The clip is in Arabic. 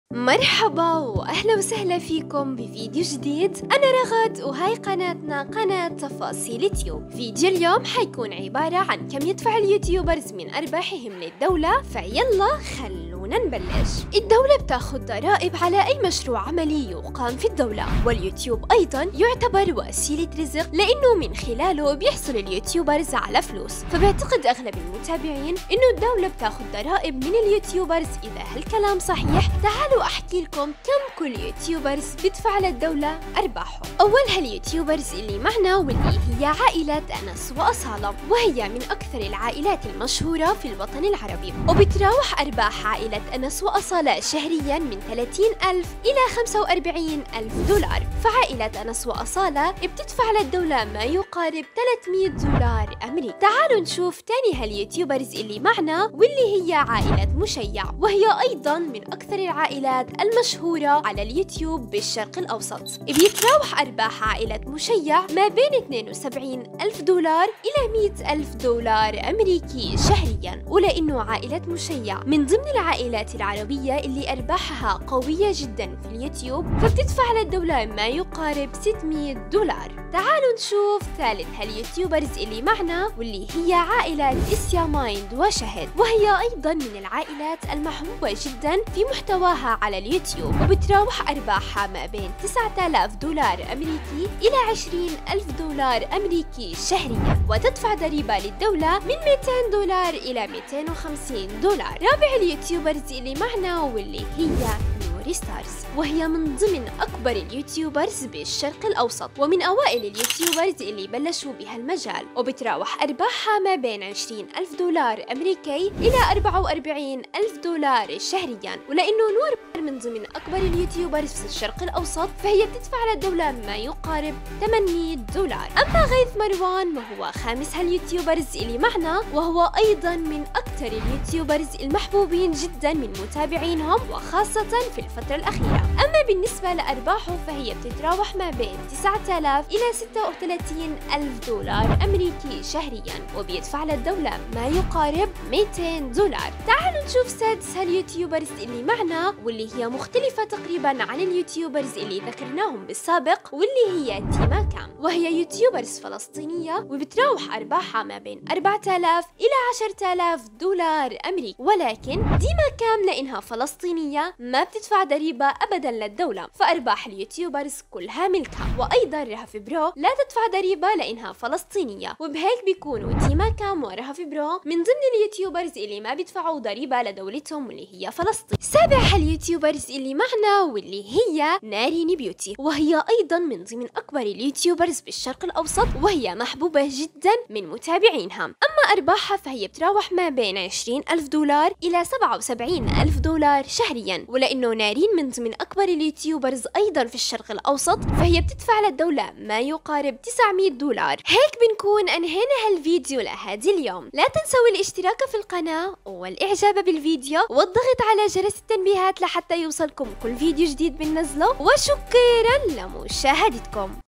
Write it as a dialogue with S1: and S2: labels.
S1: مرحبا واهلا وسهلا فيكم بفيديو جديد. انا رغد وهاي قناتنا قناة تفاصيل تيوب. فيديو اليوم حيكون عبارة عن كم يدفع اليوتيوبرز من ارباحهم للدولة، فيلا خلونا نبلش. الدولة بتاخد ضرائب على اي مشروع عملي يقام في الدولة، واليوتيوب ايضا يعتبر وسيلة رزق لانه من خلاله بيحصل اليوتيوبرز على فلوس. فبيعتقد اغلب المتابعين انه الدولة بتاخد ضرائب من اليوتيوبرز. اذا هالكلام صحيح تعالوا احكي لكم كم كل يوتيوبرز بدفع للدولة ارباحهم. اول هاليوتيوبرز اللي معنا واللي هي عائلة انس واصالة، وهي من اكثر العائلات المشهورة في الوطن العربي، وبتراوح ارباح عائلة انس واصالة شهريا من 30,000 الى 45,000 دولار. فعائلة انس واصالة بتدفع للدولة ما يقارب 300 دولار امريكي. تعالوا نشوف تاني هاليوتيوبرز اللي معنا واللي هي عائلة مشيع، وهي ايضا من اكثر العائلات المشهورة على اليوتيوب بالشرق الأوسط. بيتراوح أرباح عائلة مشيع ما بين 72,000 دولار إلى 100,000 دولار أمريكي شهرياً. ولأنه عائلة مشيع من ضمن العائلات العربية اللي أرباحها قوية جداً في اليوتيوب، فبتدفع للدولة ما يقارب 600 دولار. تعالوا نشوف ثالث هاليوتيوبرز اللي معنا واللي هي عائلة إسيا مايند وشهد، وهي أيضاً من العائلات المحبوبة جداً في محتواها على اليوتيوب، وبتراوح أرباحها ما بين 9,000 دولار أمريكي إلى 20,000 دولار أمريكي شهرياً، وتدفع ضريبة للدولة من 200 دولار إلى 250 دولار. رابع اليوتيوبرز اللي معنا واللي هي ستارز، وهي من ضمن أكبر اليوتيوبرز بالشرق الأوسط، ومن أوائل اليوتيوبرز اللي بلشوا بهالمجال، وبتراوح أرباحها ما بين 20,000 دولار أمريكي إلى 44,000 دولار شهرياً. ولأنه نور من ضمن أكبر اليوتيوبرز في الشرق الأوسط، فهي بتدفع للدولة ما يقارب 800 دولار. أما غيث مروان وهو خامس هاليوتيوبرز اللي معنا، وهو أيضاً من أكثر اليوتيوبرز المحبوبين جداً من متابعينهم، وخاصة في الفترة الأخيرة. أما بالنسبة لأرباحه فهي بتتراوح ما بين 9,000 إلى 36,000 دولار أمريكي شهرياً، وبيدفع للدولة ما يقارب 200 دولار. تعالوا نشوف سادس هاليوتيوبرز اللي معنا واللي هي مختلفة تقريباً عن اليوتيوبرز اللي ذكرناهم بالسابق، واللي هي تيما كام، وهي يوتيوبرز فلسطينية، وبتراوح أرباحها ما بين 4,000 إلى 10,000 دولار أمريكي. ولكن تيما كام لأنها فلسطينية ما بتدفع ضريبة أبداً للدولة، فأرباح اليوتيوبرز كلها ملكها. وأيضاً رهف برو لا تدفع ضريبة لأنها فلسطينية، وبهيك بيكونوا تيما كام ورهف برو من ضمن اليوتيوبرز اللي ما بيدفعوا ضريبة لدولتهم واللي هي فلسطين. سابع اليوتيوبرز اللي معنا واللي هي نارين بيوتي، وهي أيضاً من ضمن أكبر اليوتيوبرز بالشرق الأوسط، وهي محبوبة جداً من متابعينها. أما أرباحها فهي بتراوح ما بين 20,000 دولار إلى 77,000 دولار شهرياً. ولأنه نارين من ضمن أكبر اليوتيوبرز أيضاً في الشرق الأوسط، فهي بتدفع للدولة ما يقارب 900 دولار. هيك بنكون أنهينا هالفيديو لهذا اليوم. لا تنسوا الاشتراك في القناة والإعجاب بالفيديو والضغط على جرس التنبيهات لحتى يوصلكم كل فيديو جديد بننزله. وشكراً لمشاهدتكم.